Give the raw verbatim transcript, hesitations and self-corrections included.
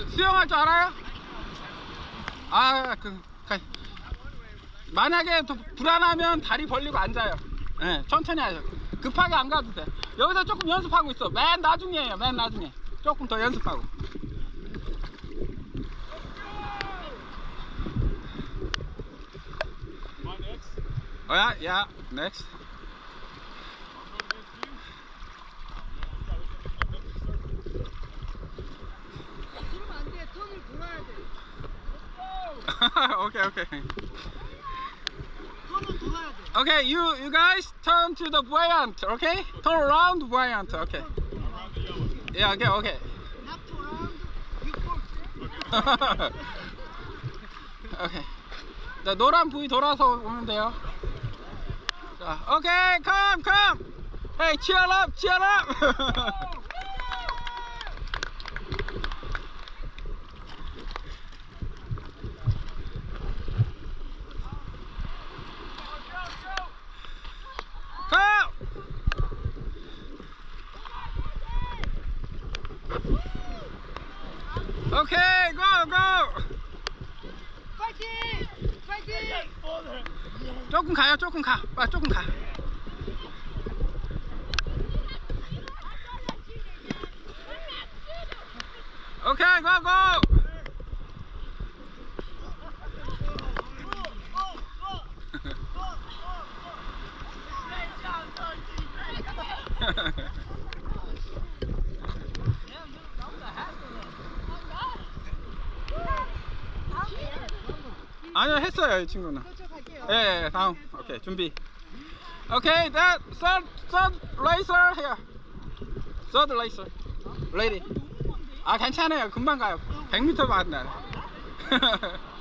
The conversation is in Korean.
수영할 줄 알아요? 아, 그, 가. 만약에 또 불안하면 다리 벌리고 앉아요. 예, 네, 천천히 하죠. 급하게 안 가도 돼. 여기서 조금 연습하고 있어. 맨 나중이에요, 맨 나중에. 조금 더 연습하고. Oh yeah, yeah, next. Okay, okay. Okay, you you guys turn to the buoyant, okay? Turn around buoyant, okay. Yeah, okay, okay. Okay. 자, 노란 부위 돌아서 오면 돼요. 자, okay, come, come. Hey, cheer up, cheer up. Okay, go, go. 파이팅! 파이팅! 조금 가요, 조금 가. 아, 조금 가. Okay, go, go. 아니요, 했어요, 이 친구는. 예, 예, 다음. 오케이, 준비. 오케이, that third, third racer here. Third racer. Lady. 아, 괜찮아요. 금방 가요. 백 미터도 안 나요.